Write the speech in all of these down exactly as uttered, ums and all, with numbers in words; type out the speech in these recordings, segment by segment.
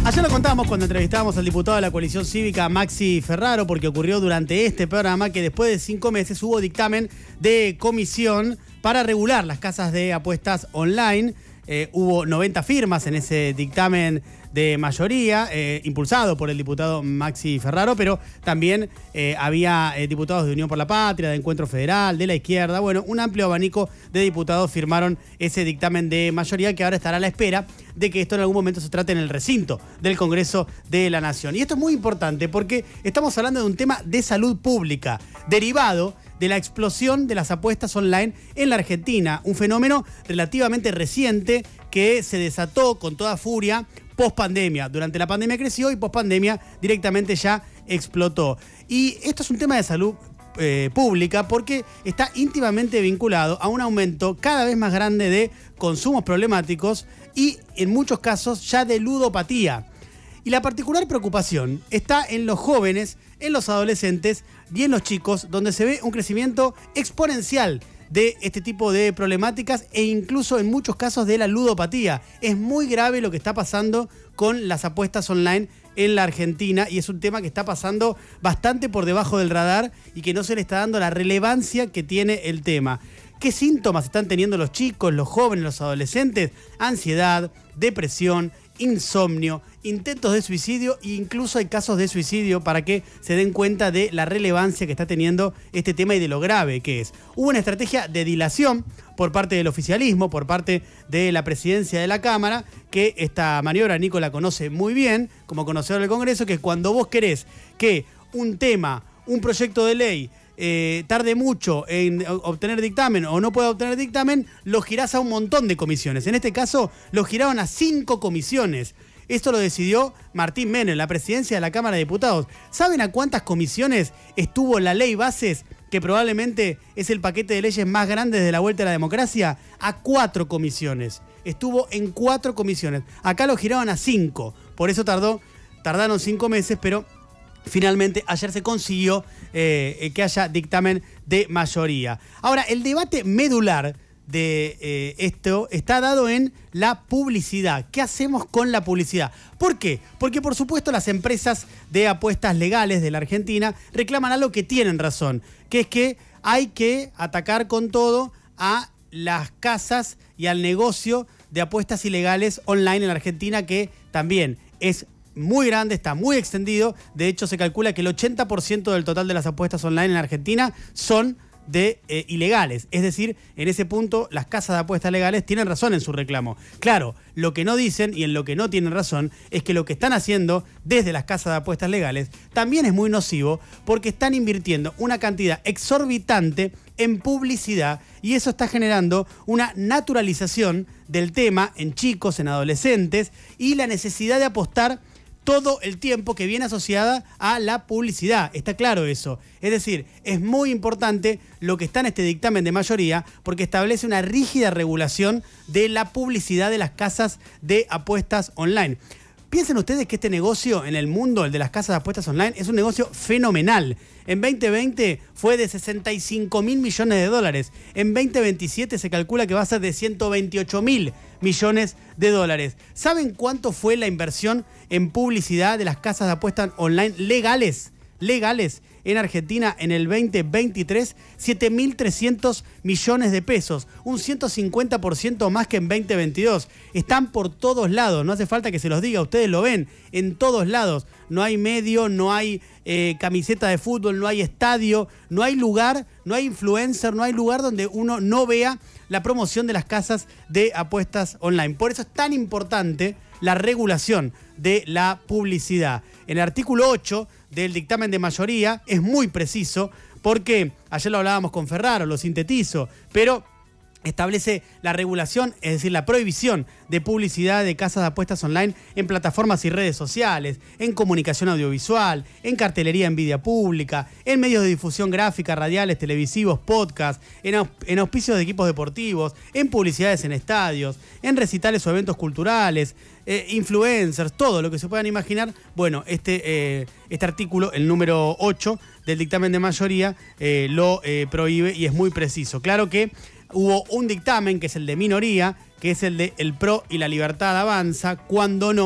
Ayer lo contábamos cuando entrevistábamos al diputado de la coalición cívica, Maxi Ferraro, porque ocurrió durante este programa que después de cinco meses hubo dictamen de comisión para regular las casas de apuestas online. Eh, hubo noventa firmas en ese dictamen de mayoría, eh, impulsado por el diputado Maxi Ferraro, pero también eh, había eh, diputados de Unión por la Patria, de Encuentro Federal, de la izquierda. Bueno, un amplio abanico de diputados firmaron ese dictamen de mayoría que ahora estará a la espera de que esto en algún momento se trate en el recinto del Congreso de la Nación. Y esto es muy importante porque estamos hablando de un tema de salud pública, derivado de la explosión de las apuestas online en la Argentina, un fenómeno relativamente reciente que se desató con toda furia post-pandemia. Durante la pandemia creció y post-pandemia directamente ya explotó. Y esto es un tema de salud eh, pública porque está íntimamente vinculado a un aumento cada vez más grande de consumos problemáticos y en muchos casos ya de ludopatía. Y la particular preocupación está en los jóvenes, en los adolescentes y en los chicos, donde se ve un crecimiento exponencial de este tipo de problemáticas e incluso en muchos casos de la ludopatía. Es muy grave lo que está pasando con las apuestas online en la Argentina y es un tema que está pasando bastante por debajo del radar y que no se le está dando la relevancia que tiene el tema. ¿Qué síntomas están teniendo los chicos, los jóvenes, los adolescentes? Ansiedad, depresión, insomnio, intentos de suicidio e incluso hay casos de suicidio para que se den cuenta de la relevancia que está teniendo este tema y de lo grave que es. Hubo una estrategia de dilación por parte del oficialismo, por parte de la presidencia de la Cámara, que esta maniobra Nico la conoce muy bien como conocedor del Congreso, que cuando vos querés que un tema, un proyecto de ley, Eh, tarde mucho en obtener dictamen o no pueda obtener dictamen, lo girás a un montón de comisiones. En este caso, lo giraron a cinco comisiones. Esto lo decidió Martín Menem, la presidencia de la Cámara de Diputados. ¿Saben a cuántas comisiones estuvo la ley Bases, que probablemente es el paquete de leyes más grande desde la vuelta a la democracia? A cuatro comisiones. Estuvo en cuatro comisiones. Acá lo giraron a cinco. Por eso tardó, tardaron cinco meses, pero finalmente ayer se consiguió eh, que haya dictamen de mayoría. Ahora, el debate medular de eh, esto está dado en la publicidad. ¿Qué hacemos con la publicidad? ¿Por qué? Porque por supuesto las empresas de apuestas legales de la Argentina reclaman algo que tienen razón, que es que hay que atacar con todo a las casas y al negocio de apuestas ilegales online en la Argentina, que también es muy grande, está muy extendido. De hecho, se calcula que el ochenta por ciento del total de las apuestas online en la Argentina son de eh, ilegales. Es decir, en ese punto las casas de apuestas legales tienen razón en su reclamo. Claro, lo que no dicen y en lo que no tienen razón es que lo que están haciendo desde las casas de apuestas legales también es muy nocivo porque están invirtiendo una cantidad exorbitante en publicidad y eso está generando una naturalización del tema en chicos, en adolescentes y la necesidad de apostar todo el tiempo que viene asociada a la publicidad. Está claro eso. Es decir, es muy importante lo que está en este dictamen de mayoría porque establece una rígida regulación de la publicidad de las casas de apuestas online. Piensen ustedes que este negocio en el mundo, el de las casas de apuestas online, es un negocio fenomenal. En veinte veinte fue de sesenta y cinco mil millones de dólares. En veinte veintisiete se calcula que va a ser de ciento veintiocho mil millones de dólares. ¿Saben cuánto fue la inversión en publicidad de las casas de apuestas online legales? Legales en Argentina en el veinte veintitrés, siete mil trescientos millones de pesos, un ciento cincuenta por ciento más que en veinte veintidós. Están por todos lados, no hace falta que se los diga, ustedes lo ven, en todos lados. No hay medio, no hay eh, camiseta de fútbol, no hay estadio, no hay lugar, no hay influencer, no hay lugar donde uno no vea la promoción de las casas de apuestas online. Por eso es tan importante la regulación de la publicidad. En el artículo ocho del dictamen de mayoría es muy preciso porque ayer lo hablábamos con Ferraro, lo sintetizo, pero establece la regulación, es decir, la prohibición de publicidad de casas de apuestas online en plataformas y redes sociales, en comunicación audiovisual, en cartelería en vía pública, en medios de difusión gráfica, radiales, televisivos, podcast, en, aus en auspicios de equipos deportivos, en publicidades en estadios, en recitales o eventos culturales, eh, influencers, todo lo que se puedan imaginar. Bueno, este, eh, este artículo, el número ocho del dictamen de mayoría, eh, lo eh, prohíbe y es muy preciso. Claro que hubo un dictamen, que es el de minoría, que es el de el P R O y la Libertad Avanza, cuando no,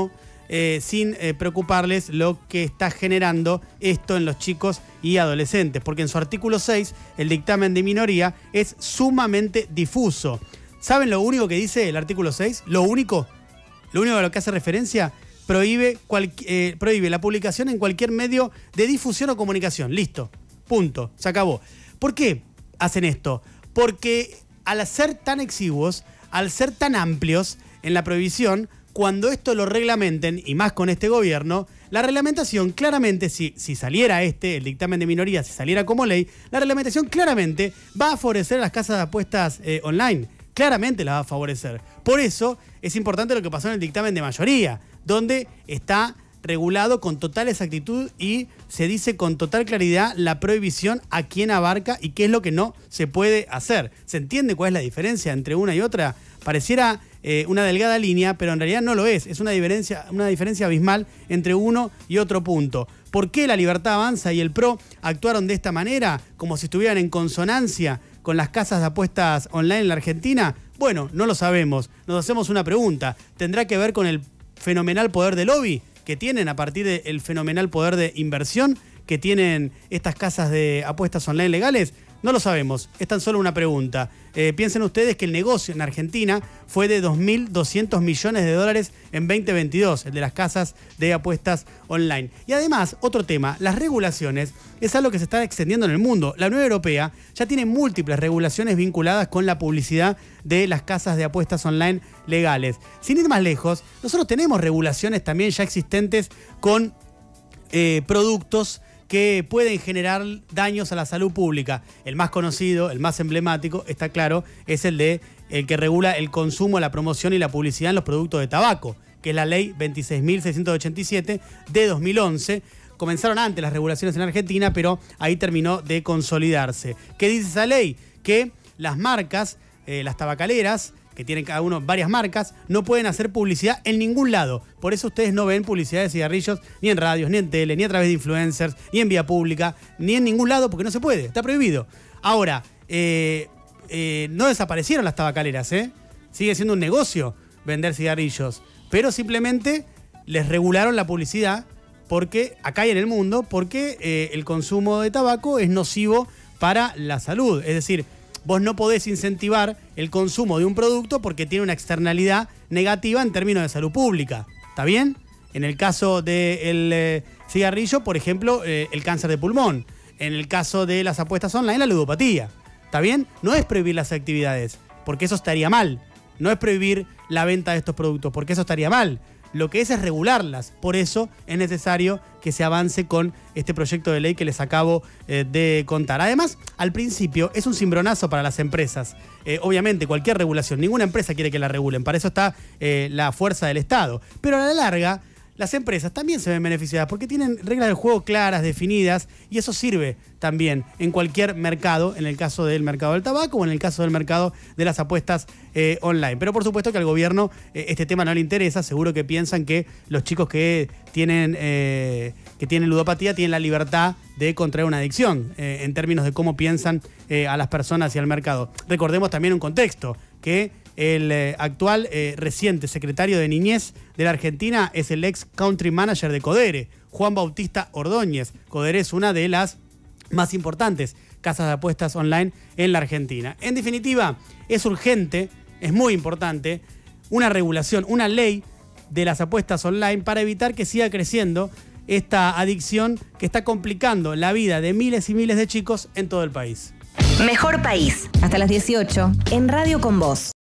eh, sin eh, preocuparles lo que está generando esto en los chicos y adolescentes, porque en su artículo seis el dictamen de minoría es sumamente difuso. ¿Saben lo único que dice el artículo seis? Lo único, lo único a lo que hace referencia, prohíbe, cual, eh, prohíbe la publicación en cualquier medio de difusión o comunicación. Listo, punto, se acabó. ¿Por qué hacen esto? Porque al ser tan exiguos, al ser tan amplios en la prohibición, cuando esto lo reglamenten, y más con este gobierno, la reglamentación claramente, si, si saliera este, el dictamen de minoría, si saliera como ley, la reglamentación claramente va a favorecer a las casas de apuestas eh, online. Claramente la va a favorecer. Por eso es importante lo que pasó en el dictamen de mayoría, donde está regulado con total exactitud y se dice con total claridad la prohibición a quién abarca y qué es lo que no se puede hacer. ¿Se entiende cuál es la diferencia entre una y otra? Pareciera eh, una delgada línea, pero en realidad no lo es. Es una diferencia, una diferencia abismal entre uno y otro punto. ¿Por qué la Libertad Avanza y el P R O actuaron de esta manera, como si estuvieran en consonancia con las casas de apuestas online en la Argentina? Bueno, no lo sabemos. Nos hacemos una pregunta. ¿Tendrá que ver con el fenomenal poder de lobby que tienen a partir del fenomenal poder de inversión que tienen estas casas de apuestas online legales? No lo sabemos, es tan solo una pregunta. Eh, piensen ustedes que el negocio en Argentina fue de dos mil doscientos millones de dólares en veinte veintidós, el de las casas de apuestas online. Y además, otro tema, las regulaciones es algo que se está extendiendo en el mundo. La Unión Europea ya tiene múltiples regulaciones vinculadas con la publicidad de las casas de apuestas online legales. Sin ir más lejos, nosotros tenemos regulaciones también ya existentes con eh, productos que pueden generar daños a la salud pública. El más conocido, el más emblemático, está claro, es el de el que regula el consumo, la promoción y la publicidad en los productos de tabaco, que es la ley veintiséis mil seiscientos ochenta y siete de dos mil once. Comenzaron antes las regulaciones en Argentina, pero ahí terminó de consolidarse. ¿Qué dice esa ley? Que las marcas, eh, las tabacaleras, que tienen cada uno varias marcas, no pueden hacer publicidad en ningún lado. Por eso ustedes no ven publicidad de cigarrillos ni en radios, ni en tele, ni a través de influencers, ni en vía pública, ni en ningún lado, porque no se puede, está prohibido. Ahora, eh, eh, no desaparecieron las tabacaleras, ¿eh? Sigue siendo un negocio vender cigarrillos, pero simplemente les regularon la publicidad porque acá y en el mundo, porque eh, el consumo de tabaco es nocivo para la salud. Es decir, vos no podés incentivar el consumo de un producto porque tiene una externalidad negativa en términos de salud pública. ¿Está bien? En el caso del eh, cigarrillo, por ejemplo, eh, el cáncer de pulmón. En el caso de las apuestas online, la ludopatía. ¿Está bien? No es prohibir las actividades, porque eso estaría mal. No es prohibir la venta de estos productos, porque eso estaría mal. Lo que es es regularlas. Por eso es necesario que se avance con este proyecto de ley que les acabo eh, de contar. Además, al principio es un cimbronazo para las empresas. Eh, obviamente, cualquier regulación, ninguna empresa quiere que la regulen. Para eso está eh, la fuerza del Estado. Pero a la larga, las empresas también se ven beneficiadas porque tienen reglas de juego claras, definidas, y eso sirve también en cualquier mercado, en el caso del mercado del tabaco o en el caso del mercado de las apuestas eh, online. Pero por supuesto que al gobierno eh, este tema no le interesa, seguro que piensan que los chicos que tienen, eh, que tienen ludopatía tienen la libertad de contraer una adicción, eh, en términos de cómo piensan eh, a las personas y al mercado. Recordemos también un contexto, que el eh, actual eh, reciente secretario de Niñez de la Argentina es el ex country manager de Codere, Juan Bautista Ordóñez. Codere es una de las más importantes casas de apuestas online en la Argentina. En definitiva, es urgente, es muy importante, una regulación, una ley de las apuestas online para evitar que siga creciendo esta adicción que está complicando la vida de miles y miles de chicos en todo el país. Mejor País, hasta las dieciocho, en Radio Con Vos.